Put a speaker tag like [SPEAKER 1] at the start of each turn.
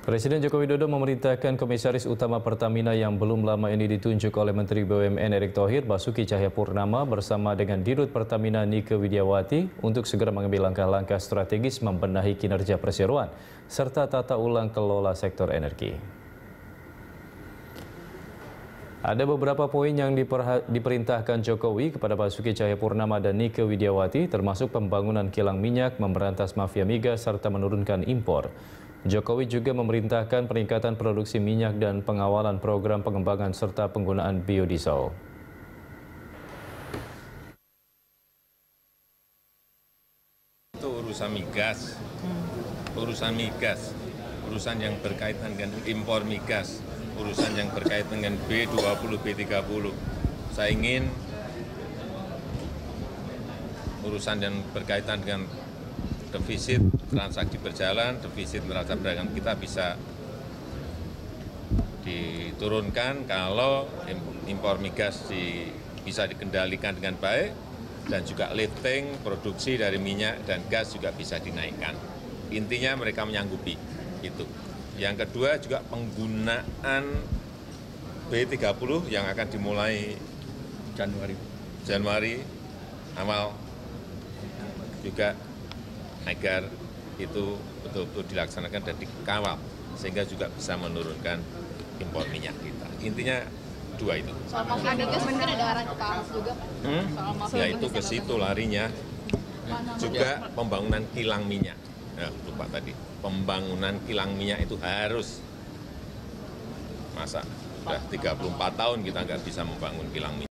[SPEAKER 1] Presiden Joko Widodo memerintahkan Komisaris Utama Pertamina yang belum lama ini ditunjuk oleh Menteri BUMN Erick Thohir, Basuki Cahayapurnama bersama dengan Dirut Pertamina Nike Widiawati untuk segera mengambil langkah-langkah strategis membenahi kinerja perseroan serta tata ulang kelola sektor energi. Ada beberapa poin yang diperintahkan Jokowi kepada Basuki Cahayapurnama dan Nike Widiawati, termasuk pembangunan kilang minyak, memberantas mafia migas, serta menurunkan impor. Jokowi juga memerintahkan peningkatan produksi minyak dan pengawalan program pengembangan serta penggunaan biodiesel.
[SPEAKER 2] Itu urusan migas, urusan yang berkaitan dengan impor migas, urusan yang berkaitan dengan B20, B30. Saya ingin urusan yang berkaitan dengan defisit transaksi berjalan, defisit neraca perdagangan kita bisa diturunkan kalau impor migas bisa dikendalikan dengan baik dan juga lifting produksi dari minyak dan gas juga bisa dinaikkan. Intinya mereka menyanggupi itu. Yang kedua juga penggunaan B30 yang akan dimulai Januari awal juga agar itu betul-betul dilaksanakan dan dikawal sehingga juga bisa menurunkan impor minyak kita. Intinya dua itu.
[SPEAKER 3] Soal mafia migas mungkin ada arahan ke Pak Ahok juga.
[SPEAKER 2] Ya itu ke situ larinya. Juga pembangunan kilang minyak. Nah, lupa tadi. Pembangunan kilang minyak itu harus. Masa sudah 34 tahun kita nggak bisa membangun kilang minyak.